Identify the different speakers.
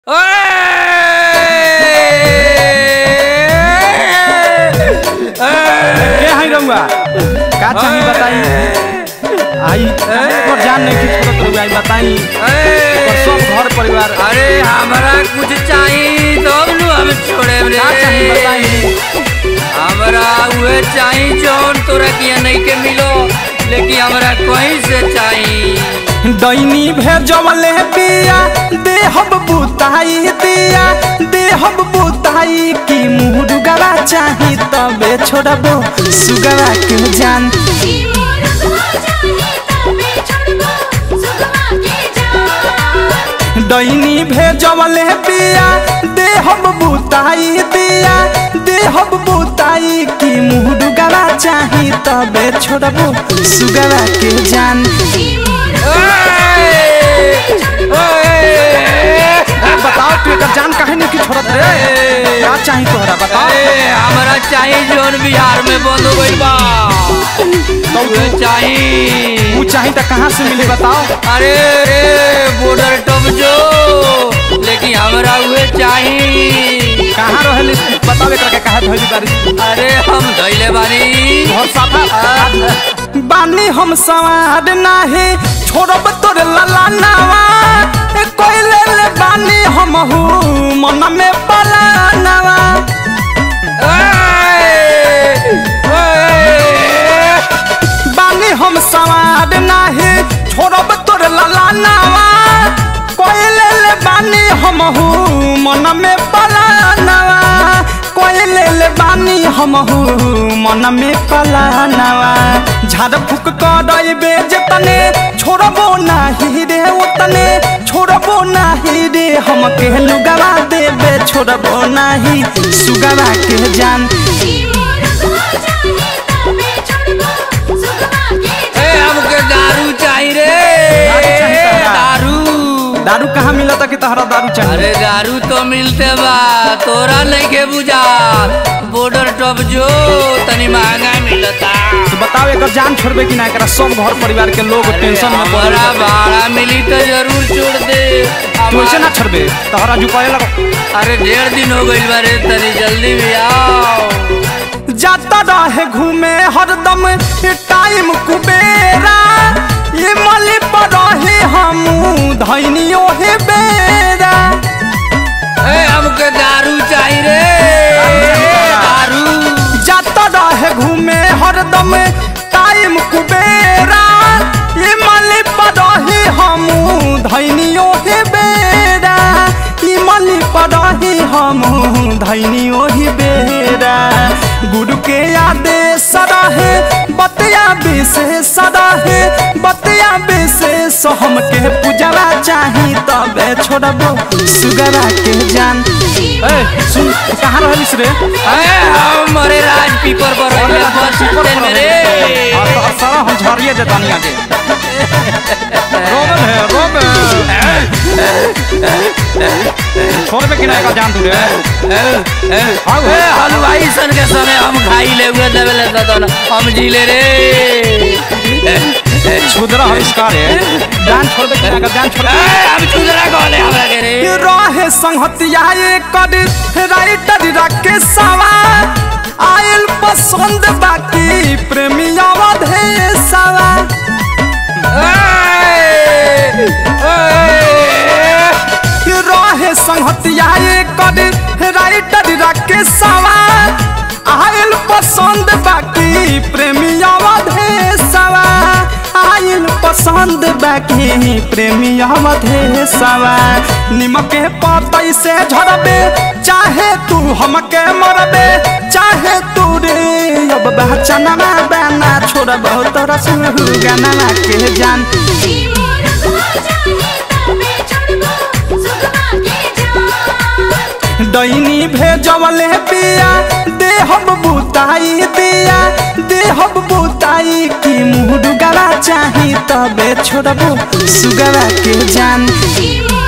Speaker 1: का चाहिए बताई आई और जान नहीं कि छोड़त रहुआ आई बताई सब घर परिवार।
Speaker 2: अरे हमारा कुछ चाहिए तो हम छोड़े
Speaker 1: का चाहिए बताई
Speaker 2: हमारा वह चाहिए जौन तोरा किया नहीं के मिलो लेकिन हमारा कहीं से चाहिए।
Speaker 1: दैनी भेजवले पिया देहब बुताई दिया देहब बुताई की मुर्गवा चाही तबे छोड़बो सुगवा के जान। दैनी भेजवले पिया देहब बुताई दिया देहब बुताई की मुर्गवा चाही तबे छोड़बो सुगवा के जान। बताओ तू एक जान काहे नहीं की छोड़त रे क्या चाहिए तोहरा बताओ।
Speaker 2: हमारा चाहिए जोन बिहार में बंद हो गई बा तो चाहिए
Speaker 1: वो चाहिए तो कहाँ से मिले बताओ।
Speaker 2: अरे बॉर्डर टप जो लेकिन हमारा हुए चाहिए
Speaker 1: कहाँ रहल बताओ एक के कहा धइली बारी।
Speaker 2: अरे हम धइले बानी
Speaker 1: बहुत साफा बानी हम सवार नाही छोड़ब तोर ललानावा कोई ले ले बानी हम हूँ मन में पलानावा। बानी हम सवार नाही छोड़ब तोर ललानावा कोई ले ले बानी हम हूँ मन में पलानावा कोई ले ले बानी हम हूँ मन में पलानावा। झाड़ फूक करबे जतने छोड़बो नाही रे उतने छोड़बो नाही रे हम के लुगवा देबे छोड़बो नाही सुगवा के जान।
Speaker 2: हमके दारू चाहिए रे
Speaker 1: दारू कहाँ मिला था कि तहरा दारू चाहिए।
Speaker 2: अरे दारू तो मिलते बा तोरा नहीं के बुझा बॉर्डर टॉप जो तनी महंगा मिलता।
Speaker 1: तो बताओ एक जान छोड़बे कि ना एकरा सब घर परिवार के लोग टेंशन में
Speaker 2: बड़ा भाड़ा मिली तो जरूर छोड़ दे
Speaker 1: तू ऐसे ना छोड़बे तहरा जो कहे लगो।
Speaker 2: अरे 1.5 दिन हो गई बारे तनी जल्दी भी आओ।
Speaker 1: जाता रहे घूमे हरदम टाइम कुबेरा ये मली पर रहे हम धैनियो हे बेरा।
Speaker 2: हमके दारू चाहिए रे दारू
Speaker 1: जाता रहे घूमे हरदम टाइम कुबेरा ये मली पर रहे हम धैनियो हे बेरा ये मली पर रहे हम धैनियो ही बेरा। गुरु के आदेश रहे बतिया विशेष रहे बतिया विशेष हमके पूजवा चाही तबे छोड़बो सुगवा के जान। सुन कहाँ रहलिस रे
Speaker 2: हमारे राज पीपर पर बस स्टैंड में रे
Speaker 1: सारा हम झरिए देतानी आगे रोबन है रोबन छोड़बे कि ना का जान तू रे
Speaker 2: हलवाई सन के समय हम खाई ले हुए देवे हम जी ले रे
Speaker 1: छुदरा हरिष्कार है जान छोड़बे कि ना का जान छोड़
Speaker 2: हम छुदरा कहले हमरा के रे
Speaker 1: रहे संगतिया कर राइटर रखे सवा आयल पसंद बाकी प्रेमिया वधे सवा। रहे संगतिया कर राइटर रखे सवा आयल पसंद बाकी प्रेमिया वधे सवा आयल पसंद बाकी प्रेमिया वधे सवा। निमक पतई से झड़बे चाहे तू हमके मरबे चाहे तू रे अब बचनमा बना छोड़बो तोरा सुगनमा के जान। दैनी भेजवले पिया देहब बुताई दिया देहब बुताई की मुर्गवा चाही तबे छोड़बो सुगवा के जान।